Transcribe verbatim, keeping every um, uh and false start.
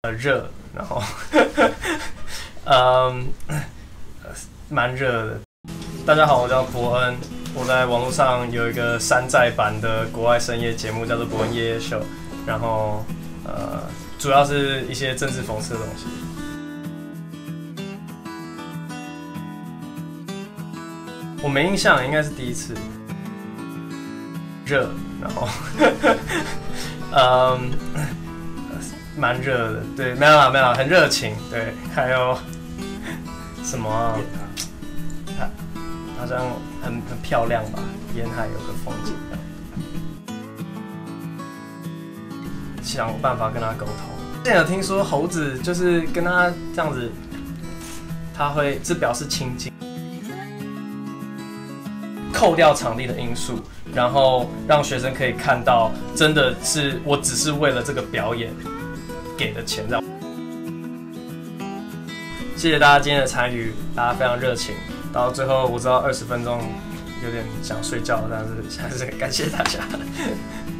呃热，然后嗯蛮热的。大家好，我叫伯恩，我在网络上有一个山寨版的国外深夜节目，叫做《伯恩夜夜秀》，然后呃主要是一些政治讽刺的东西。我没印象，应该是第一次。热，然后嗯蛮热的，对，没有啦没有啦，很热情，对，还有什么、啊？好像很很漂亮吧，沿海有个风景，想办法跟他沟通。之前有听说猴子就是跟他这样子，他会这表示亲近，扣掉场地的因素，然后让学生可以看到，真的是我只是为了这个表演给的钱。谢谢大家今天的参与，大家非常热情。到最后我知道二十分钟有点想睡觉，但是还是感谢大家。